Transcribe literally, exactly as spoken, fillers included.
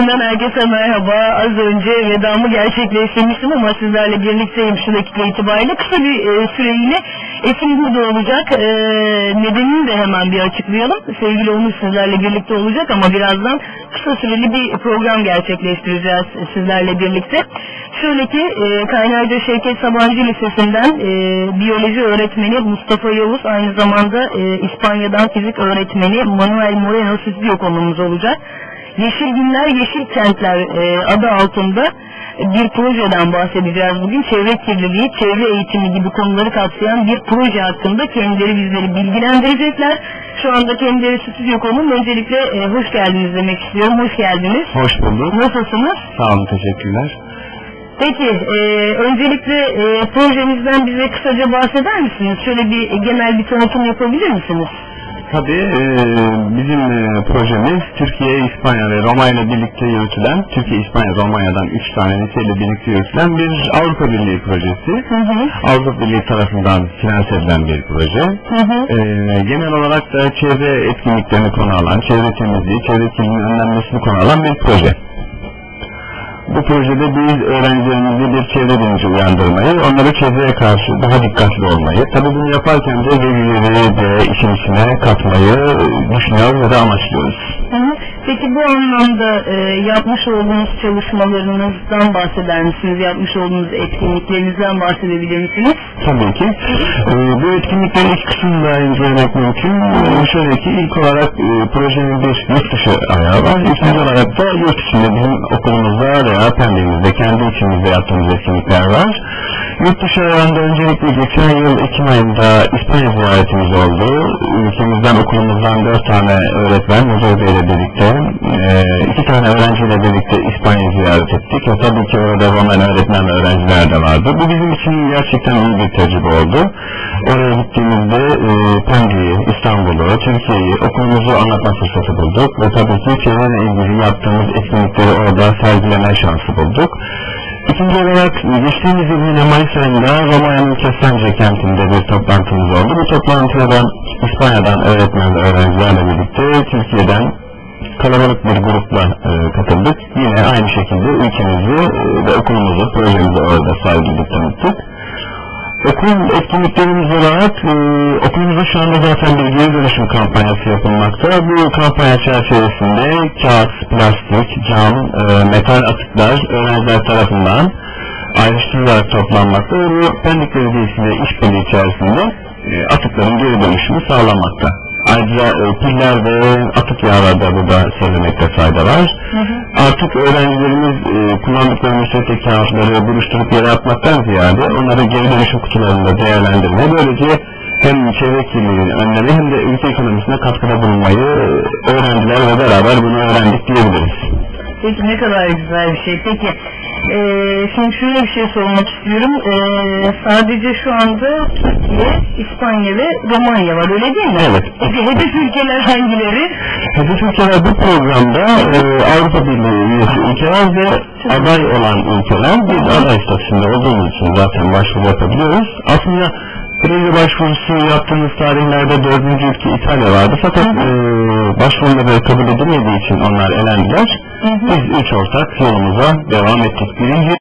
Partisi'nden herkese merhaba. Az önce vedamı gerçekleştirmiştim ama sizlerle birlikteyim şu dakika itibariyle. Kısa bir e, süreliğine Esin burada olacak. E, nedenini de hemen bir açıklayalım. Sevgili Onur sizlerle birlikte olacak ama birazdan kısa süreli bir program gerçekleştireceğiz sizlerle birlikte. Şöyle ki e, Kaynarca Şevket Sabancı Lisesi'nden e, biyoloji öğretmeni Mustafa Yavuz, aynı zamanda e, İspanya'dan fizik öğretmeni Manuel Moreno stüdyo konuğumuz olacak. Yeşil Günler, Yeşil Kentler e, adı altında bir projeden bahsedeceğiz bugün. Çevre kirliliği, çevre eğitimi gibi konuları kapsayan bir proje hakkında kendileri bizleri bilgilendirecekler. Şu anda kendileri stüdyo konuğum. Öncelikle e, hoş geldiniz demek istiyorum. Hoş geldiniz. Hoş bulduk. Nasılsınız? Sağ olun, teşekkürler. Peki, e, öncelikle e, projemizden bize kısaca bahseder misiniz? Şöyle bir e, genel bir tanıtım yapabilir misiniz? Tabii, e, bizim e, projemiz Türkiye, İspanya ve Roma ile birlikte yürütülen, Türkiye, İspanya, Romanya'dan üç tane liseyle birlikte yürütülen bir Avrupa Birliği projesi. Hı hı. Avrupa Birliği tarafından finanse edilen bir proje. Hı hı. E, genel olarak da çevre etkinliklerini konu alan, çevre temizliği, çevre kirliliğinin önlenmesini konu alan bir proje. Bu projede biz öğrencilerimizi bir çevre bilinci uyandırmayı, onları çevreye karşı daha dikkatli olmayı, tabi bunu yaparken de velileri de işin içine katmayı düşünüyoruz ve de amaçlıyoruz. Hı hı. Peki bu anlamda e, yapmış olduğunuz çalışmalarınızdan bahseder misiniz? Yapmış olduğunuz etkinliklerinizden bahsedebilir misiniz? Tabii ki. E, bu etkinliklerin ilk kısmında incelemek mümkün. E, şöyle ki ilk olarak e, projenin bir yurt dışı ayağı var. İkinci olarak da yurt içinde bizim okulumuzda veya Pendik'imizde, kendi içimizde yaptığımız etkinlikler var. Yurt dışı ayağında öncelikle geçen yıl Ekim ayında İspanya ziyaretimiz oldu. Ülkemizden, okulumuzdan dört tane öğretmen, Muzur Bey ile birlikte, e, iki tane öğrenciyle birlikte İspanya'yı ziyaret ettik. Ve tabii ki orada Roman öğretmen ve öğrenciler de vardı. Bu bizim için gerçekten iyi bir tecrübe oldu. Oraya gittiğimizde e, Pendik'i, İstanbul'u, Türkiye'yi, okulumuzu anlatma fırsatı bulduk. Ve tabii ki çevreyle ilgili yaptığımız etkinlikleri orada sergileme şansı bulduk. İkinci olarak geçtiğimiz yıl yine Mayıs ayında Romanya'nın Kestence kentinde bir toplantımız oldu. Bu toplantıya da İspanya'dan öğretmen ve öğrencilerle birlikte Türkiye'den kalabalık bir grupla e, katıldık. Yine aynı şekilde ülkemizi e, ve okulumuzu, projemizi orada sergiledik, tanıttık. Okul etkinliklerimiz olarak e, okulumuzda şu anda zaten bir geri dönüşüm kampanyası yapılmakta. Bu kampanya çerçevesinde kağıt, plastik, cam, e, metal atıklar öğrenciler tarafından ayrıştırılarak toplanmakta ve bu Pendik Belediyesi'yle işbirliği içerisinde e, atıkların geri dönüşümü sağlanmakta. Ayrıca e, piller ve atık yağlar da burada söylemekte fayda var. Hı hı. Artık öğrencilerimiz e, kullandıkları müsvedde kağıtları buruşturup yere atmaktan ziyade onları geri dönüşüm kutularında değerlendirme, böylece hem çevre kirliliğinin önlemi hem de ülke ekonomisine katkıda bulunmayı e, öğrenciler ve beraber bunu öğrendik diyebiliriz. Peki, ne kadar güzel bir şey. Peki, e, şimdi şöyle bir şey sormak istiyorum. E, sadece şu anda Türkiye, İspanya ve Romanya var, öyle değil mi? Evet. Peki hedef ülkeler hangileri? Hedef ülkeler bu programda e, Avrupa Birliği üyesi ülkeler ve aday olan ülkeler. Biz aday statüsünde olduğumuz için zaten başvuru yapabiliyoruz. Aslında proje başvurusu yaptığımız tarihlerde dördüncü ülke İtalya vardı, fakat e, başvuruları kabul edilmediği için onlar elendiler. Hı hı. Biz üç ortak yolumuza devam ettik. Birinci